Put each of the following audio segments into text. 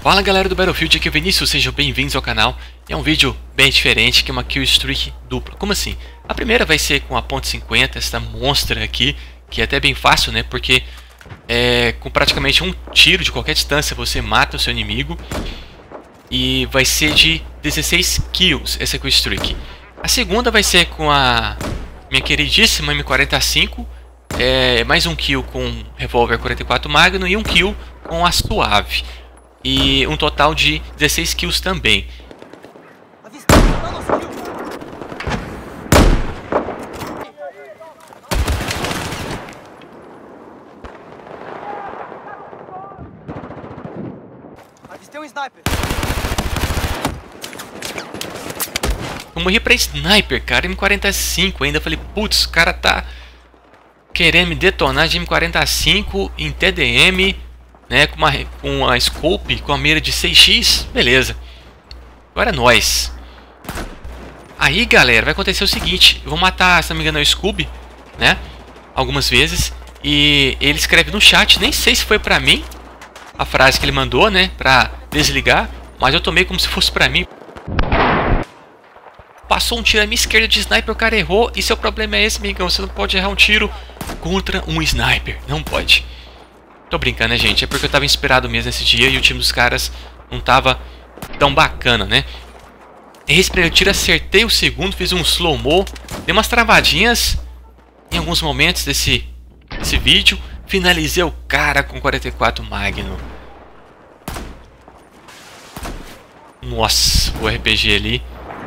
Fala galera do Battlefield, aqui é o Vinícius, sejam bem-vindos ao canal. É um vídeo bem diferente, que é uma kill streak dupla. Como assim? A primeira vai ser com a .50, essa monstra aqui, que é até bem fácil, né? Porque com praticamente um tiro de qualquer distância você mata o seu inimigo. E vai ser de 16 kills essa kill streak. A segunda vai ser com a minha queridíssima M45, mais um kill com revólver 44 Magnum e um kill com a Suave. E um total de 16 kills também. Avistei um sniper. Eu morri pra sniper, cara, M45 ainda. Falei, putz, o cara tá querendo me detonar de M45 em TDM, né, com a scope, com a mira de 6x, beleza. Agora é nóis. Aí, galera, vai acontecer o seguinte: eu vou matar, se não me engano, o Scooby, né, algumas vezes. E ele escreve no chat, nem sei se foi pra mim a frase que ele mandou, né, pra desligar, mas eu tomei como se fosse pra mim. Passou um tiro à minha esquerda de sniper, o cara errou. E seu problema é esse, amigão, você não pode errar um tiro contra um sniper, não pode. Tô brincando, né, gente? É porque eu tava inspirado mesmo nesse dia e o time dos caras não tava tão bacana, né? Errei esse primeiro tiro, acertei o segundo, fiz um slow-mo, dei umas travadinhas em alguns momentos desse vídeo. Finalizei o cara com 44 Magnum. Nossa, o RPG ali.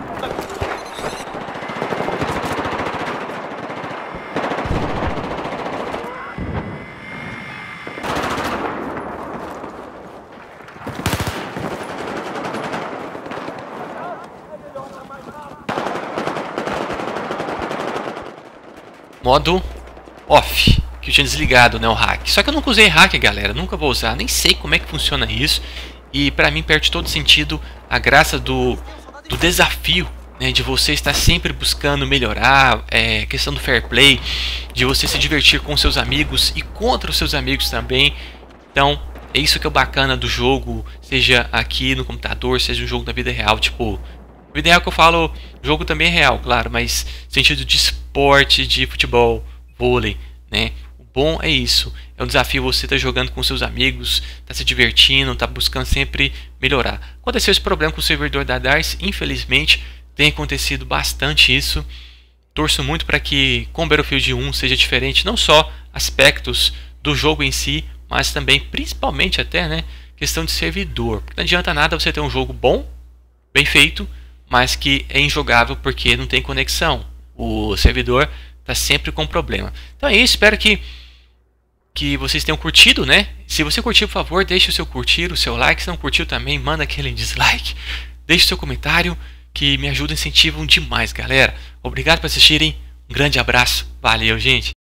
Modo off, que eu tinha desligado, né, o hack. Só que eu nunca usei hack, galera, nunca vou usar, nem sei como é que funciona isso. E pra mim perde todo sentido a graça do desafio, né, de você estar sempre buscando melhorar, questão do fair play, de você se divertir com seus amigos e contra os seus amigos também. Então é isso que é o bacana do jogo, seja aqui no computador, seja um jogo na vida real. Tipo, vida real que eu falo, jogo também é real, claro, mas sentido de esporte, de futebol, vôlei, né? O bom é isso, é um desafio você estar jogando com seus amigos, tá se divertindo, tá buscando sempre melhorar. Aconteceu esse problema com o servidor da DICE, infelizmente, tem acontecido bastante isso. Torço muito para que com Battlefield 1 seja diferente, não só aspectos do jogo em si, mas também, principalmente até, né, questão de servidor. Porque não adianta nada você ter um jogo bom, bem feito, mas que é injogável porque não tem conexão. O servidor está sempre com problema. Então é isso, espero que vocês tenham curtido, né? Se você curtiu, por favor, deixe o seu curtir, o seu like. Se não curtiu também, manda aquele dislike. Deixe o seu comentário, que me ajuda e incentivam demais, galera. Obrigado por assistirem. Um grande abraço. Valeu, gente.